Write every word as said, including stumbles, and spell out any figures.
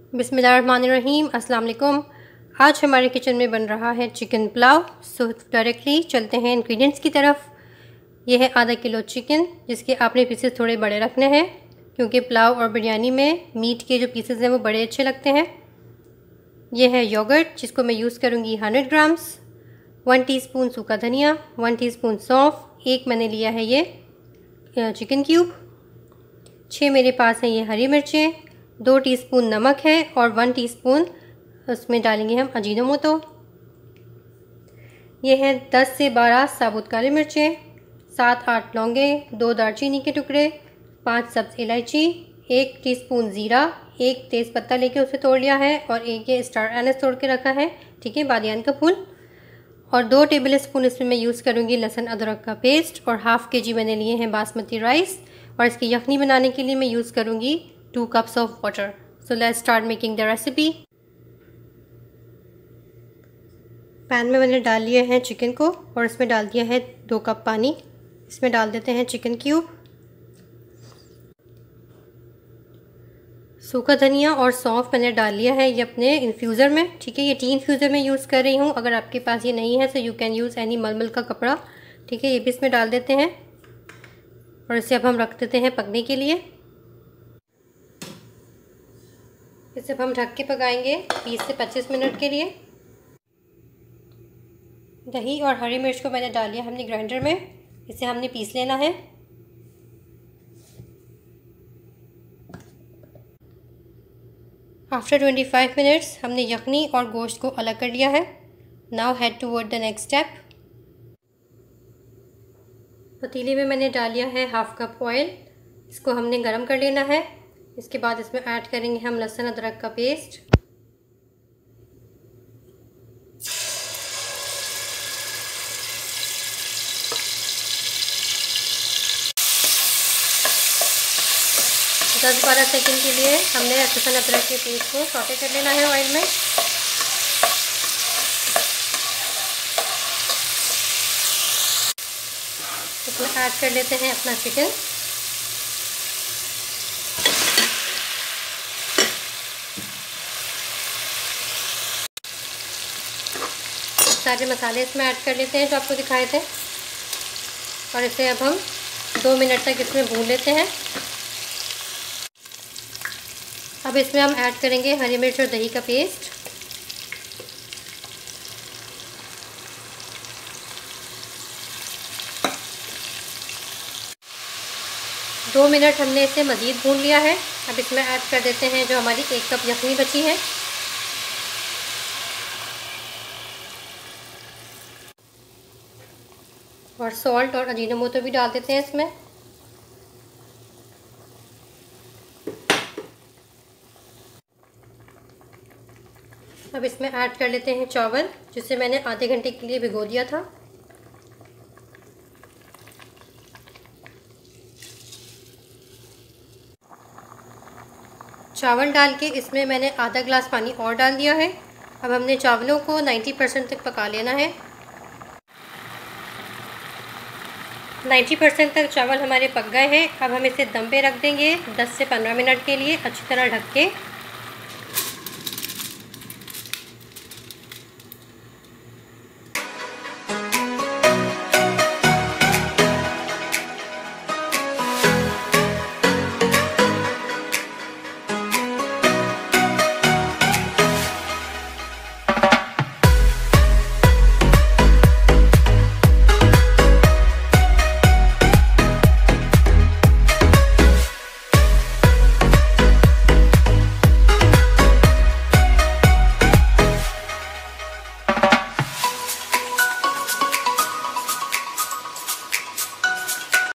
बिस्मिल्लाहिर्रहमानिर्रहीम, अस्सलाम वालेकुम। आज हमारे किचन में बन रहा है चिकन पुलाव। सो डायरेक्टली चलते हैं इंग्रेडिएंट्स की तरफ। यह है आधा किलो चिकन, जिसके आपने पीसेस थोड़े बड़े रखने हैं क्योंकि पुलाव और बिरयानी में मीट के जो पीसेस हैं वो बड़े अच्छे लगते हैं। यह है योगर्ट, जिसको मैं यूज़ करूँगी हंड्रेड ग्राम्स। वन टीस्पून सूखा धनिया, वन टीस्पून सौंफ, एक मैंने लिया है ये चिकन क्यूब, छः मेरे पास हैं ये हरी मिर्चें, दो टीस्पून नमक है और वन टीस्पून उसमें डालेंगे हम अजीनोमोटो। ये है दस से बारह साबुत काली मिर्चें, सात आठ लौंगे, दो दालचीनी के टुकड़े, पांच सब्ज़ इलायची, एक टीस्पून ज़ीरा, एक तेज़ पत्ता लेके उसे तोड़ लिया है और एक ये स्टार एनिस तोड़ के रखा है, ठीक है, बादियान का फूल। और दो टेबल स्पून इसमें मैं यूज़ करूँगी लहसुन अदरक का पेस्ट, और हाफ़ के जी मैंने लिए हैं बासमती राइस। और इसकी यखनी बनाने के लिए मैं यूज़ करूँगी two cups of water. So let's start making the recipe. Pan में मैंने डाल लिए हैं चिकन को और इसमें डाल दिया है दो कप पानी। इसमें डाल देते हैं चिकन क्यूब, सूखा धनिया और सौंफ मैंने डाल लिया है ये अपने इन्फ्यूज़र में, ठीक है। ये टी इन्फ्यूज़र में यूज़ कर रही हूँ, अगर आपके पास ये नहीं है तो यू कैन यूज़ एनी मलमल का कपड़ा, ठीक है। ये भी इसमें डाल देते हैं और इसे अब हम रख देते हैं पकने के लिए। इसे अब हम ढक के पकाएंगे बीस से पच्चीस मिनट के लिए। दही और हरी मिर्च को मैंने डाल लिया हमने ग्राइंडर में, इसे हमने पीस लेना है। आफ्टर ट्वेंटी फाइव मिनट्स हमने यखनी और गोश्त को अलग कर लिया है। Now head toward the next step. पतीले में मैंने डाल लिया है हाफ कप ऑयल, इसको हमने गरम कर लेना है। इसके बाद इसमें ऐड करेंगे हम लहसुन अदरक का पेस्ट, दस बारह सेकंड के लिए हमने लहसुन अदरक के पेस्ट को सौटे कर लेना है ऑयल में। इसमें ऐड कर लेते हैं अपना चिकन। सारे मसाले इसमें ऐड कर लेते हैं जो आपको दिखाए थे और इसे अब हम दो मिनट तक इसमें भून लेते हैं। अब इसमें हम ऐड करेंगे हरी मिर्च और दही का पेस्ट, दो मिनट हमने इसे मज़ीद भून लिया है। अब इसमें ऐड कर देते हैं जो हमारी एक कप यखनी बची है। और सॉल्ट और अजीनोमोटो भी डाल देते हैं इसमें। अब इसमें ऐड कर लेते हैं चावल, जिसे मैंने आधे घंटे के लिए भिगो दिया था। चावल डाल के इसमें मैंने आधा ग्लास पानी और डाल दिया है। अब हमने चावलों को नब्बे परसेंट तक पका लेना है। नब्बे परसेंट तक चावल हमारे पक गए हैं। अब हम इसे दम पे रख देंगे दस से पंद्रह मिनट के लिए अच्छी तरह ढक के।